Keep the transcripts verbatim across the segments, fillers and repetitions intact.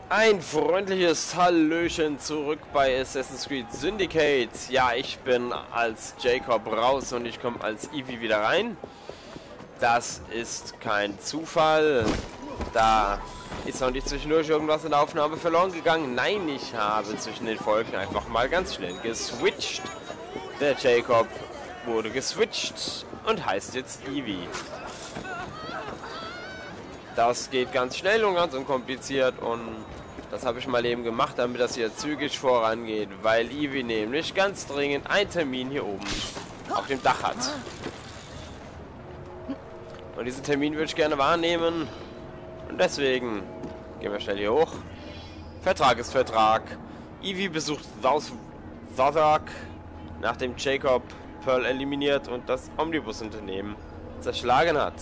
Ein freundliches Hallöchen zurück bei Assassin's Creed Syndicate. Ja, ich bin als Jacob raus und ich komme als Evie wieder rein. Das ist kein Zufall. Da ist auch nicht zwischendurch irgendwas in der Aufnahme verloren gegangen. Nein, ich habe zwischen den Folgen einfach mal ganz schnell geswitcht. Der Jacob wurde geswitcht und heißt jetzt Evie. Das geht ganz schnell und ganz unkompliziert und das habe ich mal eben gemacht, damit das hier zügig vorangeht, weil Evie nämlich ganz dringend einen Termin hier oben auf dem Dach hat. Und diesen Termin würde ich gerne wahrnehmen und deswegen gehen wir schnell hier hoch. Vertrag ist Vertrag. Evie besucht Southwark, nachdem Jacob Pearl eliminiert und das Omnibus-Unternehmen zerschlagen hat.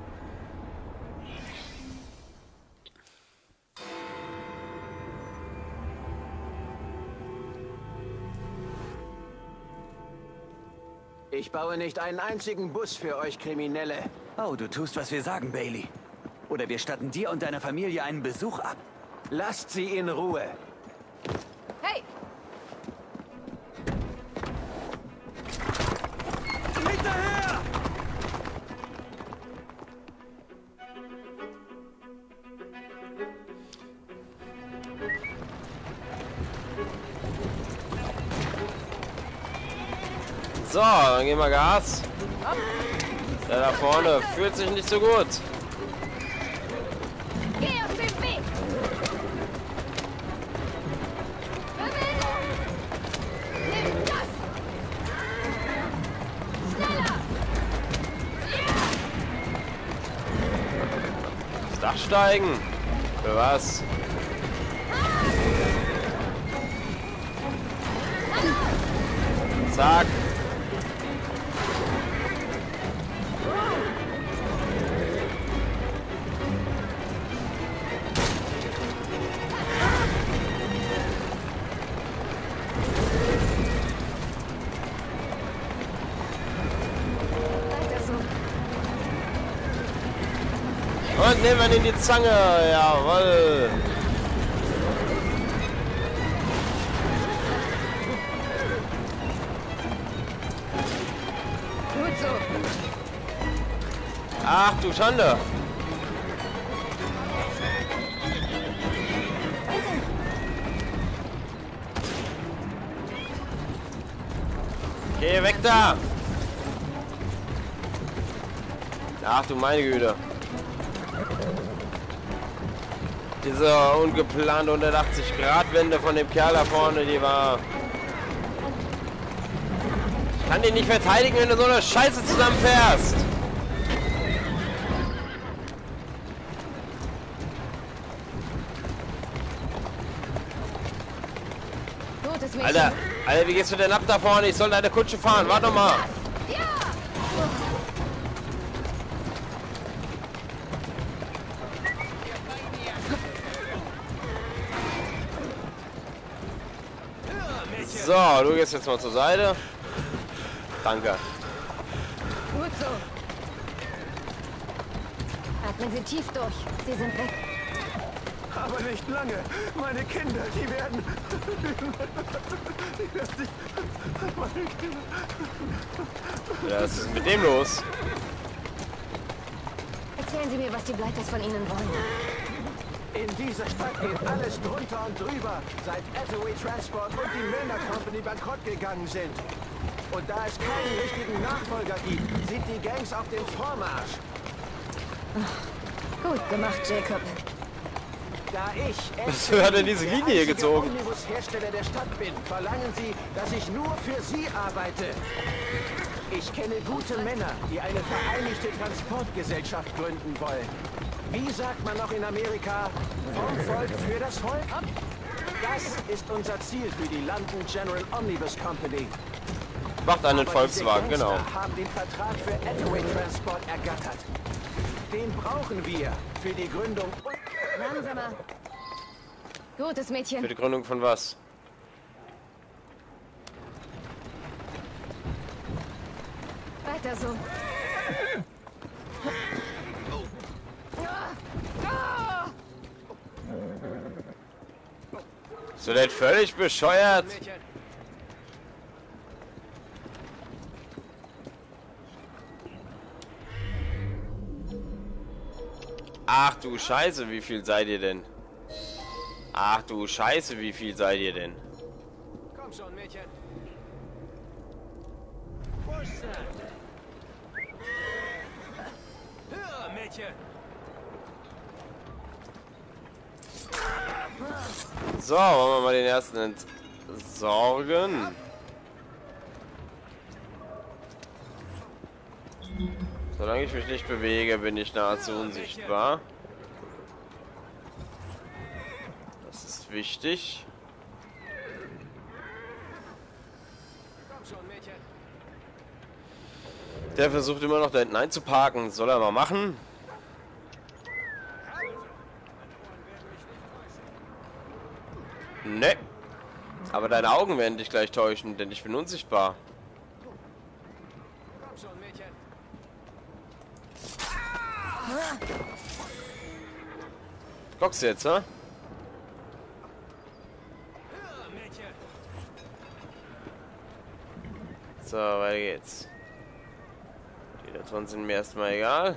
Ich baue nicht einen einzigen Bus für euch Kriminelle. Oh, du tust, was wir sagen, Bailey. Oder wir statten dir und deiner Familie einen Besuch ab. Lasst sie in Ruhe. Hey! Hinterher! So, dann gehen wir Gas. Der da vorne fühlt sich nicht so gut. Geh aus dem Weg! Bewegung! Nimm das! Schneller! Das Dach steigen. Für was? Zack. Und nehmen wir in die Zange, jawohl. Gut so! Ach du Schande. Geh weg da. Ach du meine Güte. Diese ungeplante hundertachtzig Grad Wende von dem Kerl da vorne, die war... Ich kann den nicht verteidigen, wenn du so eine Scheiße zusammenfährst. Gutes Mädchen! Alter, Alter, wie gehst du denn ab da vorne? Ich soll deine Kutsche fahren, warte doch mal. Ja! So, du gehst jetzt mal zur Seite. Danke. Gut so! Atmen Sie tief durch. Sie sind weg. Aber nicht lange. Meine Kinder, die werden... Die werden sich... Meine Kinder... Was ist mit dem los? Erzählen Sie mir, was die Blighters von Ihnen wollen. In dieser Stadt geht alles drunter und drüber, seit Hathaway Transport und die Männer Company bankrott gegangen sind. Und da es keinen richtigen Nachfolger gibt, sind die Gangs auf dem Vormarsch. Gut gemacht, Jacob. Da ich Was hat denn diese Linie hier gezogen? Omnibus-Hersteller der Stadt bin, verlangen sie, dass ich nur für sie arbeite. Ich kenne gute Männer, die eine vereinigte Transportgesellschaft gründen wollen. Wie sagt man noch in Amerika? Vom Volk für das Volk? Das ist unser Ziel für die London General Omnibus Company. Macht einen Aber Volkswagen, diese genau. Gangster haben den Vertrag für Hathaway Transport ergattert. Den brauchen wir für die Gründung. Langsamer. Gutes Für Mädchen. die Gründung von was? Weiter so. So, der völlig bescheuert. Ach du Scheiße, wie viel seid ihr denn? Ach du Scheiße, wie viel seid ihr denn? Komm schon, Mädchen. Push. Höher, Mädchen. So, wollen wir mal den ersten entsorgen. Solange ich mich nicht bewege, bin ich nahezu unsichtbar. Das ist wichtig. Der versucht immer noch da hinten einzuparken. Soll er mal machen. Ne. Aber deine Augen werden dich gleich täuschen, denn ich bin unsichtbar. Guckst du jetzt, hä? So, weiter geht's. Die da drin sind mir erstmal egal.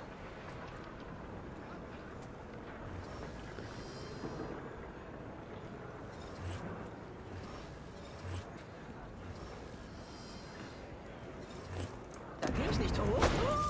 Da geh ich nicht hoch.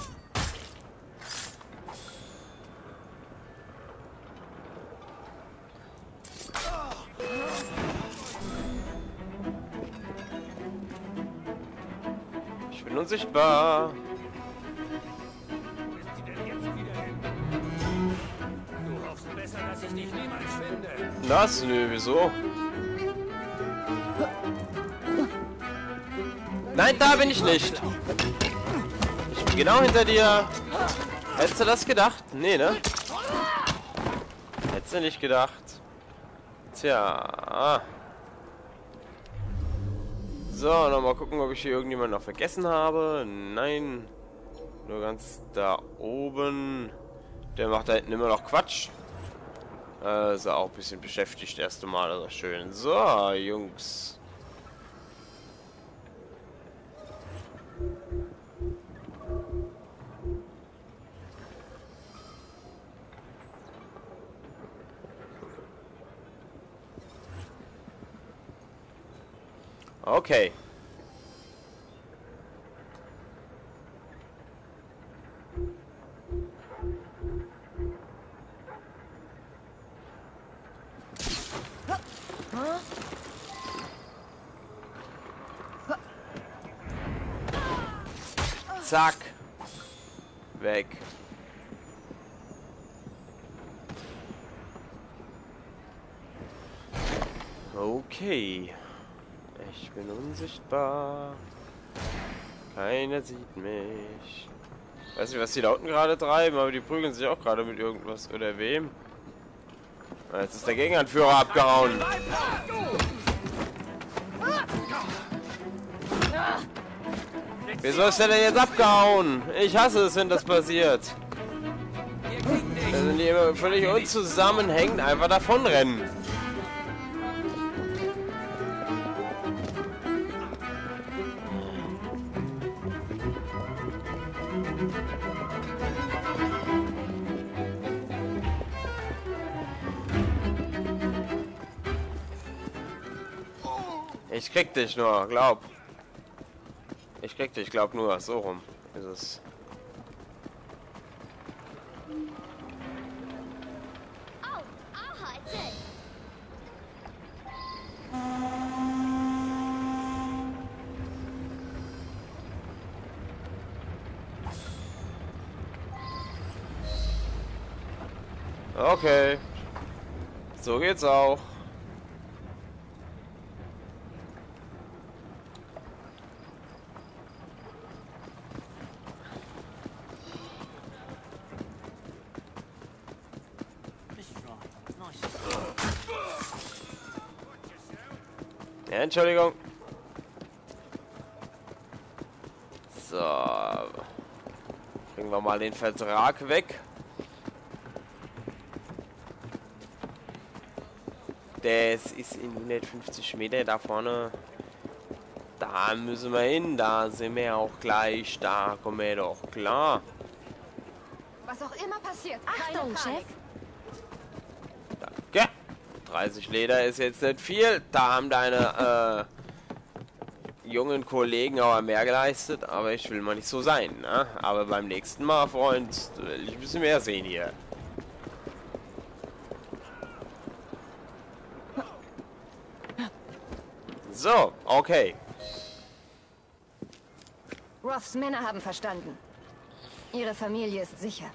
Ich bin unsichtbar. Wo ist sie denn jetzt wieder hin? Du hoffst besser, dass ich dich niemals finde. Was? Nö, wieso? Nein, da bin ich nicht. Ich bin genau hinter dir. Hättest du das gedacht? Nee, ne? Hättest du nicht gedacht. Tja. So, nochmal gucken, ob ich hier irgendjemanden noch vergessen habe. Nein. Nur ganz da oben. Der macht da hinten immer noch Quatsch. Äh, ist auch ein bisschen beschäftigt erst einmal. Also schön. So, Jungs. Okay. Zack. Weg. Okay. Ich bin unsichtbar. Keiner sieht mich. Weiß nicht, was die da unten gerade treiben, aber die prügeln sich auch gerade mit irgendwas oder wem. Jetzt ist der Gegenanführer abgehauen. Wieso ist der denn jetzt abgehauen? Ich hasse es, wenn das passiert. Da sind die immer völlig unzusammenhängend einfach davonrennen. Ich krieg dich nur, glaub. Ich krieg dich, glaub nur. So rum ist es. Okay. So geht's auch. Ja, Entschuldigung. So. Bringen wir mal den Vertrag weg. Das ist in hundertfünfzig Meter da vorne. Da müssen wir hin. Da sind wir auch gleich. Da kommen wir doch klar. Was auch immer passiert. Achtung, Keine Chef. Danke. dreißig Leder ist jetzt nicht viel. Da haben deine äh, jungen Kollegen aber mehr geleistet. Aber ich will mal nicht so sein. Ne? Aber beim nächsten Mal, Freund, will ich ein bisschen mehr sehen hier. So, okay. Roths Männer haben verstanden. Ihre Familie ist sicher.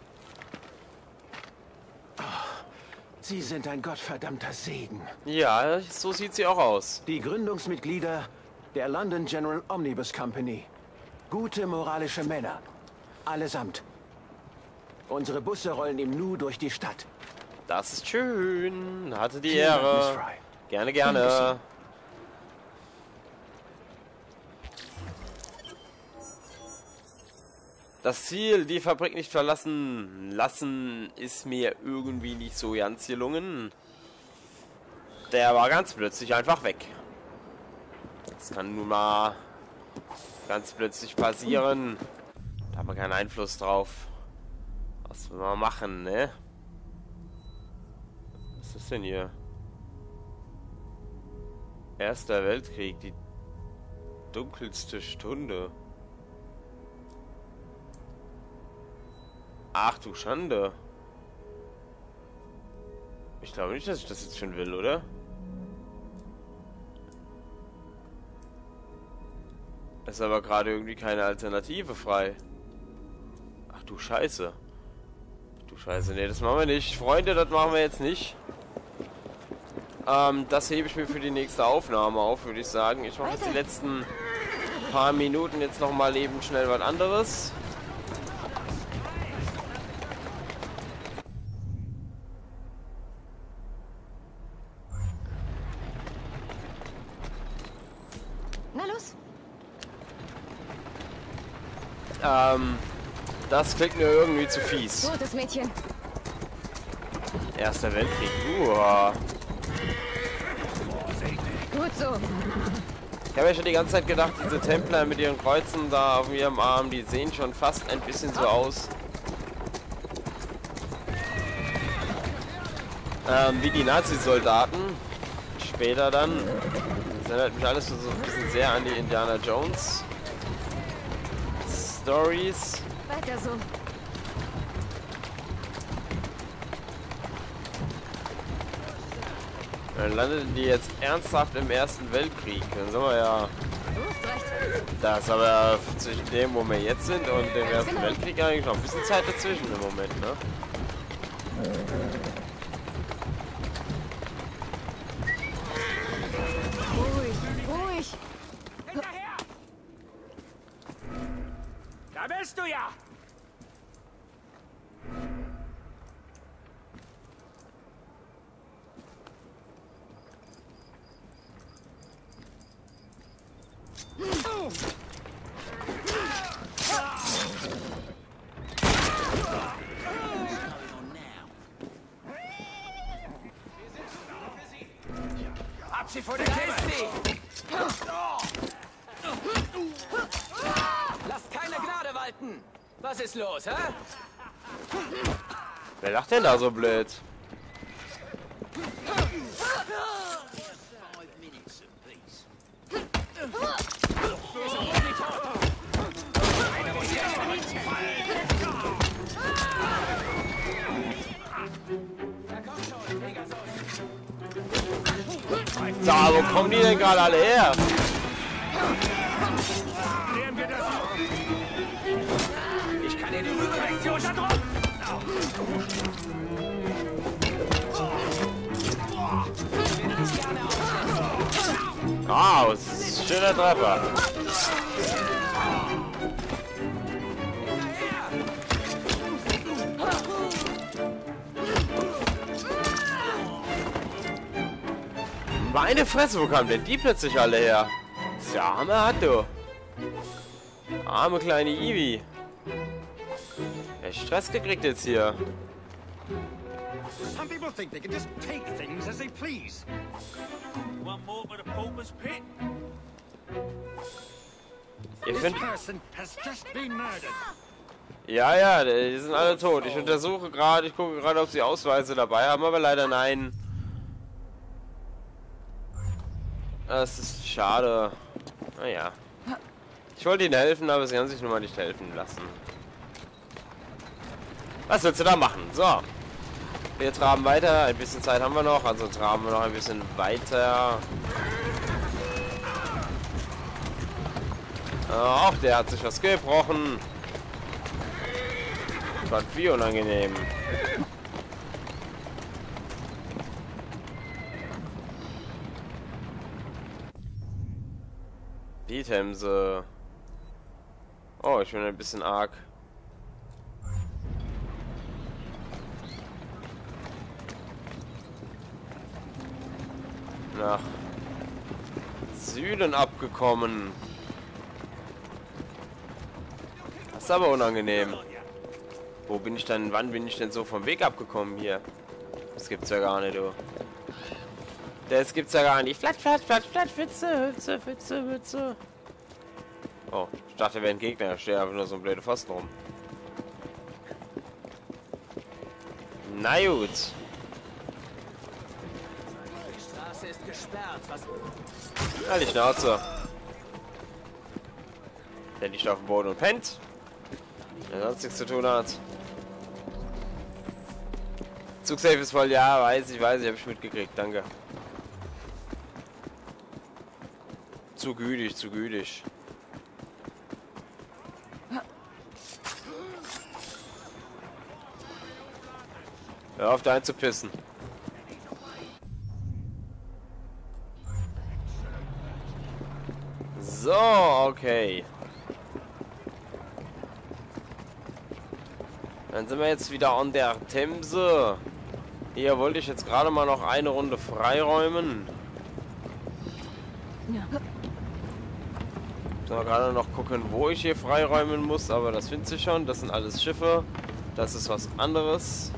Sie sind ein gottverdammter Segen. Ja, so sieht sie auch aus. Die Gründungsmitglieder der London General Omnibus Company. Gute moralische Männer. Allesamt. Unsere Busse rollen im Nu durch die Stadt. Das ist schön. Hatte die Vielen Dank, Miss Ehre. Fry. Gerne, gerne. Das Ziel, die Fabrik nicht verlassen lassen, ist mir irgendwie nicht so ganz gelungen. Der war ganz plötzlich einfach weg. Das kann nun mal ganz plötzlich passieren. Da haben wir keinen Einfluss drauf. Was will man machen, ne? Was ist das denn hier? Erster Weltkrieg, die dunkelste Stunde. Ach du Schande. Ich glaube nicht, dass ich das jetzt schon will, oder? Ist aber gerade irgendwie keine Alternative frei. Ach du Scheiße. Du Scheiße, nee, das machen wir nicht. Freunde, das machen wir jetzt nicht. Ähm, das hebe ich mir für die nächste Aufnahme auf, würde ich sagen. Ich mache jetzt die letzten paar Minuten jetzt nochmal eben schnell was anderes. Na los. Ähm, das klingt mir irgendwie zu fies. Gutes Mädchen. Erster Weltkrieg. Uah. Gut so. Ich habe ja schon die ganze Zeit gedacht, diese Templer mit ihren Kreuzen da auf ihrem Arm, die sehen schon fast ein bisschen so aus. Ähm, wie die Nazi-Soldaten. Später dann. Das erinnert mich alles so ein bisschen sehr an die Indiana Jones Stories. Weiter so. Dann landeten die jetzt ernsthaft im Ersten Weltkrieg. Dann sind wir ja... Du hast recht. Da ist aber zwischen dem, wo wir jetzt sind, und dem Ersten Weltkrieg eigentlich noch ein bisschen Zeit dazwischen im Moment, ne? Ruhig, ruhig. Hinterher! Da bist du ja! Hab sie vor der Kiste! Lasst keine Gnade walten! Was ist los, hä? Wer lacht denn da so blöd? So, wo kommen die denn gerade alle her? Ich kann dir die Rüberreaktion da drauf! Ah, das ist ein schöner Treffer. Meine Fresse, wo kamen denn die plötzlich alle her? Das ist ja arme hat du. Arme kleine Ivy. Echt Stress gekriegt jetzt hier. Some people think they can just take things as they please. One more for the pauper's pit. Ihr This findet... person has just been murdered. Ja, ja, die sind alle tot. Ich untersuche gerade, ich gucke gerade, ob sie Ausweise dabei haben, aber leider nein. Das ist schade. Naja. Ich wollte ihnen helfen, aber sie haben sich nun mal nicht helfen lassen. Was willst du da machen? So. Wir traben weiter. Ein bisschen Zeit haben wir noch, also traben wir noch ein bisschen weiter. Ach, der hat sich was gebrochen. Gott, wie unangenehm. Die Themse. Oh, ich bin ein bisschen arg. Nach Süden abgekommen. Das ist aber unangenehm. Wo bin ich denn, wann bin ich denn so vom Weg abgekommen hier? Das gibt's ja gar nicht, du. Das gibt's ja gar nicht. Flat, flat, flat, flat, Witze, Witze, Witze, Witze. Oh, ich dachte, er wäre ein Gegner. Da steht einfach nur so ein blöder Pfosten rum. Na gut. Die Straße ist gesperrt. Was? Halt die Schnauze. Der liegt auf dem Boden und pennt. Der sonst nichts zu tun hat. Zugsafe ist voll, ja, weiß ich, weiß ich, hab ich mitgekriegt, danke. Zu gütig, zu gütig. Hör auf, da einzupissen. So, okay. Dann sind wir jetzt wieder an der Themse. Hier wollte ich jetzt gerade mal noch eine Runde freiräumen. Ja. So, gerade noch gucken, wo ich hier freiräumen muss, aber das findet sich schon. Das sind alles Schiffe. Das ist was anderes.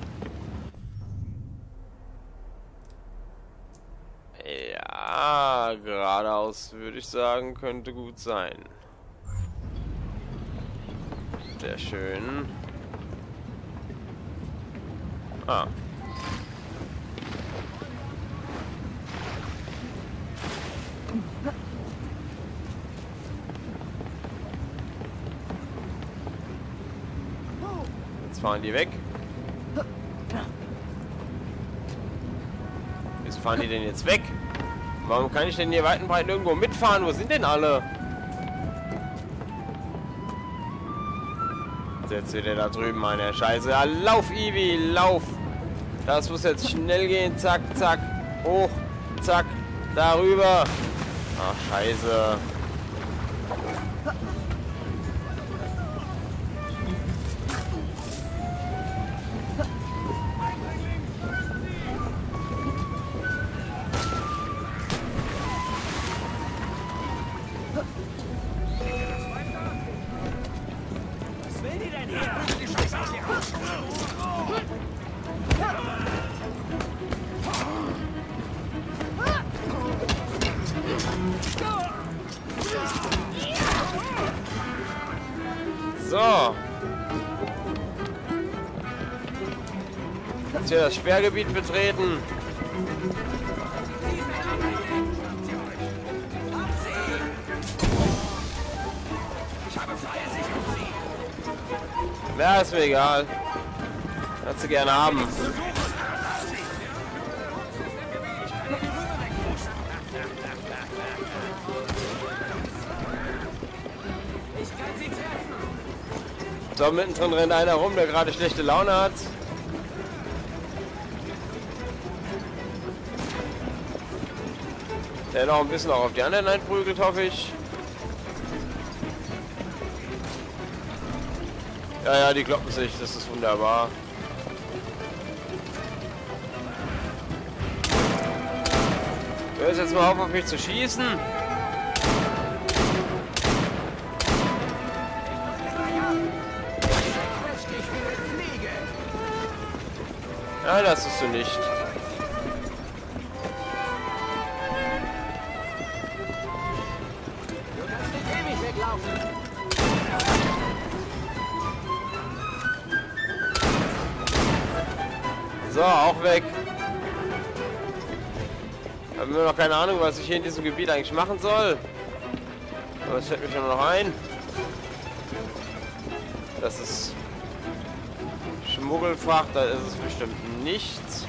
Ja, geradeaus würde ich sagen, könnte gut sein. Sehr schön. Ah. Jetzt fahren die weg. Wieso fahren die denn jetzt weg? Warum kann ich denn hier weit und breit irgendwo mitfahren? Wo sind denn alle? Jetzt wieder da drüben, meine Scheiße. Ja, lauf, Ivi, lauf! Das muss jetzt schnell gehen. Zack, zack. Hoch, zack. Darüber. Ach, Scheiße. Was will die denn hier? Die Scheiße aus dir raus! So. Jetzt hier das Sperrgebiet betreten. Ich habe freie Sicht auf Sie. Ja, ist mir egal. Kannst du gerne haben. Ich kann Sie treffen. So, mittendrin rennt einer rum, der gerade schlechte Laune hat. Der noch ein bisschen auch auf die anderen einprügelt, hoffe ich. Ja, ja, die kloppen sich, das ist wunderbar. Hör jetzt mal auf, auf mich zu schießen. Nein, das tust du nicht. Du kannst nicht ewig weglaufen. So, auch weg. Ich habe immer noch keine Ahnung, was ich hier in diesem Gebiet eigentlich machen soll. Aber es fällt mir schon noch ein. Das ist Schmuggelfracht, da ist es bestimmt nichts.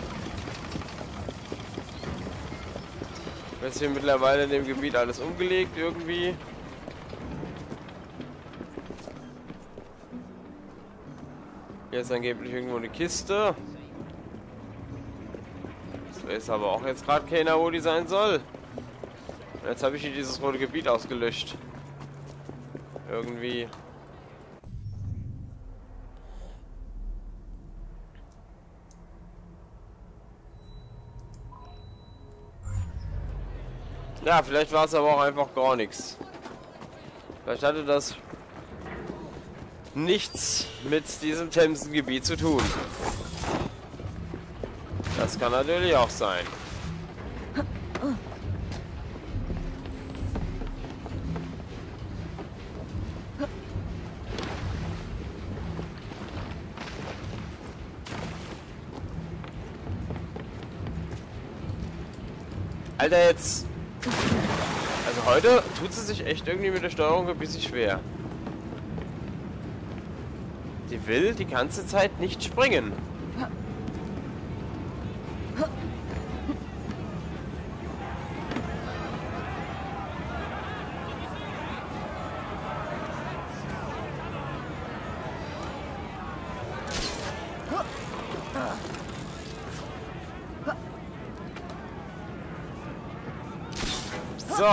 Jetzt hier mittlerweile in dem Gebiet alles umgelegt irgendwie. Hier ist angeblich irgendwo eine Kiste. Das weiß aber auch jetzt gerade keiner, wo die sein soll. Und jetzt habe ich hier dieses rote Gebiet ausgelöscht. Irgendwie. Ja, vielleicht war es aber auch einfach gar nichts. Vielleicht hatte das nichts mit diesem Themsengebiet zu tun. Das kann natürlich auch sein. Alter, jetzt... Also heute tut sie sich echt irgendwie mit der Steuerung ein bisschen schwer. Die will die ganze Zeit nicht springen. So.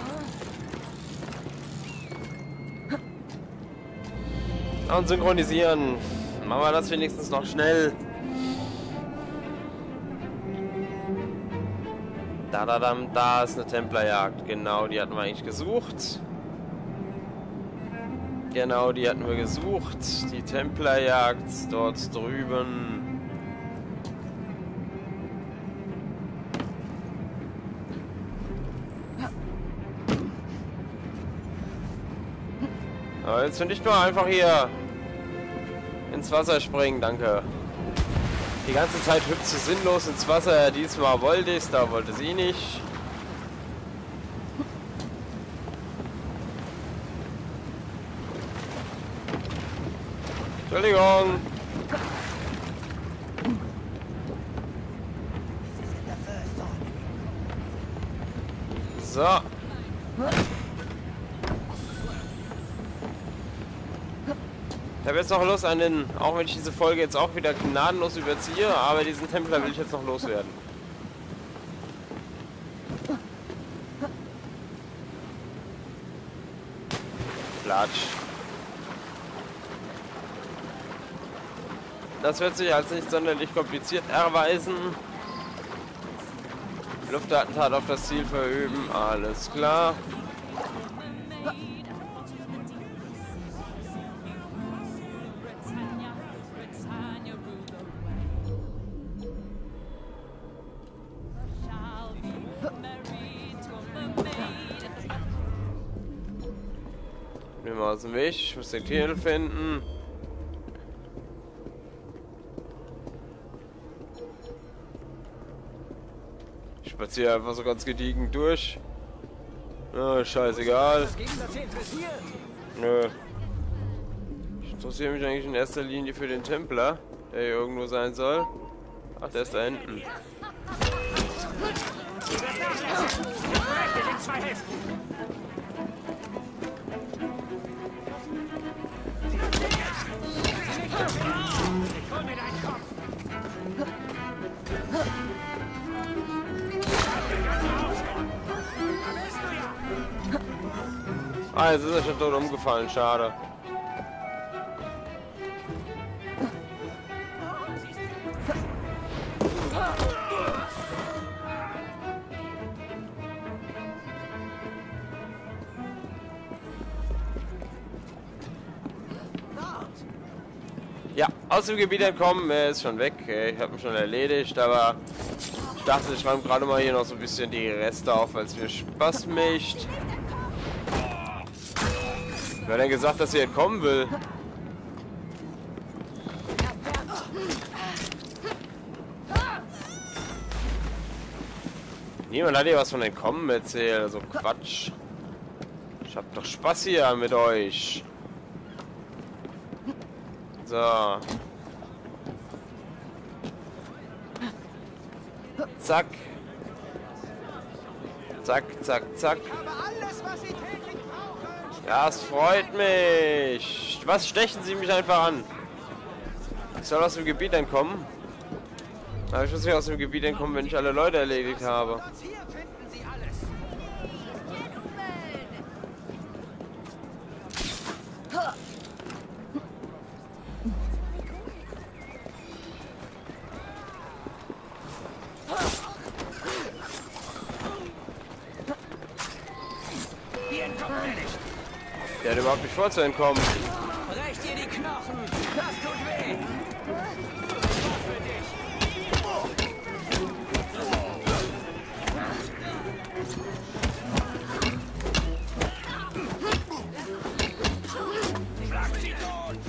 Und synchronisieren. Machen wir das wenigstens noch schnell. Da, da, da, da ist eine Templerjagd. Genau, die hatten wir eigentlich gesucht. Genau, die hatten wir gesucht. Die Templerjagd dort drüben. Aber jetzt will ich nur einfach hier ins Wasser springen, danke. Die ganze Zeit hüpft sie sinnlos ins Wasser. Diesmal wollte ich es, da wollte sie nicht. Entschuldigung. So. Ich habe jetzt noch Lust an den, auch wenn ich diese Folge jetzt auch wieder gnadenlos überziehe, aber diesen Templer will ich jetzt noch loswerden. Platsch. Das wird sich als nicht sonderlich kompliziert erweisen. Luftattentat auf das Ziel verüben, alles klar. Nehmen wir aus dem Weg, ich muss den Titel finden. Ich spaziere einfach so ganz gediegen durch. Na, scheißegal. Nö. Ich interessiere mich eigentlich in erster Linie für den Templer, der hier irgendwo sein soll. Ach, der ist da hinten. Ah, jetzt ist er schon tot umgefallen, schade. Ja, aus dem Gebiet entkommen. Er ist schon weg. Ich habe ihn schon erledigt, aber ich dachte, ich räume gerade mal hier noch so ein bisschen die Reste auf, als mir Spaß macht. Wer hat denn gesagt, dass sie entkommen will? Niemand hat hier was von Entkommen erzählt, also Quatsch. Ich hab doch Spaß hier mit euch. So. Zack. Zack, zack, zack. Ja, es freut mich. Was stechen Sie mich einfach an? Ich soll aus dem Gebiet entkommen. Aber ich muss nicht aus dem Gebiet entkommen, wenn ich alle Leute erledigt habe. Der hat überhaupt nicht vor zu entkommen. Brech dir die Knochen! Das tut weh! Das war für dich! Schlag sie tot!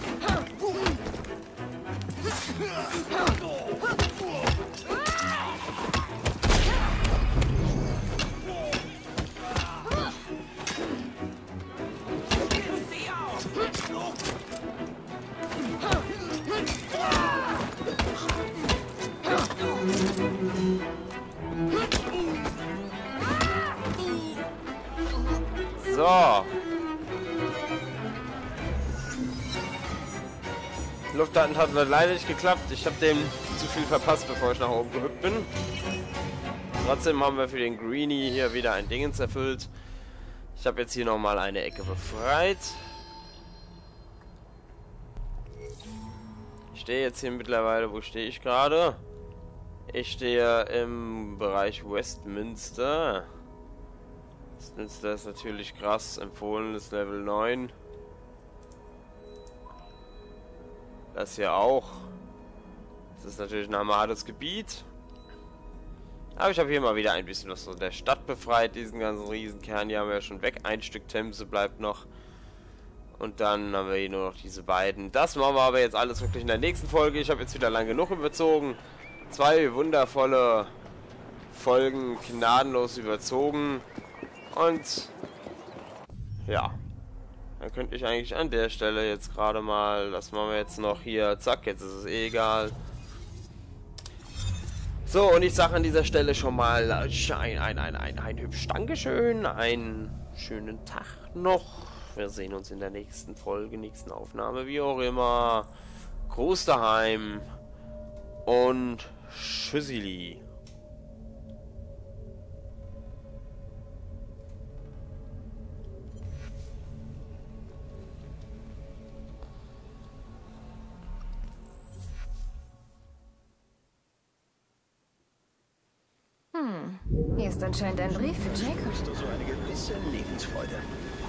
So. Luftattentat hat leider nicht geklappt. Ich habe dem zu viel verpasst, bevor ich nach oben gehüpft bin. Trotzdem haben wir für den Greenie hier wieder ein Dingens erfüllt. Ich habe jetzt hier nochmal eine Ecke befreit. Ich stehe jetzt hier mittlerweile, wo stehe ich gerade? Ich stehe im Bereich Westminster. Westminster ist natürlich krass, empfohlenes Level neun. Das hier auch. Das ist natürlich ein hamades Gebiet. Aber ich habe hier mal wieder ein bisschen was von der Stadt befreit. Diesen ganzen Riesenkern, die haben wir ja schon weg. Ein Stück Themse bleibt noch. Und dann haben wir hier nur noch diese beiden. Das machen wir aber jetzt alles wirklich in der nächsten Folge. Ich habe jetzt wieder lang genug überzogen. Zwei wundervolle Folgen gnadenlos überzogen. Und ja, dann könnte ich eigentlich an der Stelle jetzt gerade mal, das machen wir jetzt noch hier, zack, jetzt ist es eh egal. So, und ich sage an dieser Stelle schon mal ein, ein, ein, ein, ein hübsch Dankeschön, einen schönen Tag noch. Wir sehen uns in der nächsten Folge, nächsten Aufnahme, wie auch immer. Gruß daheim und Tschüssili. Hm, hier ist anscheinend ein Brief für Jacob. So eine gewisse Lebensfreude.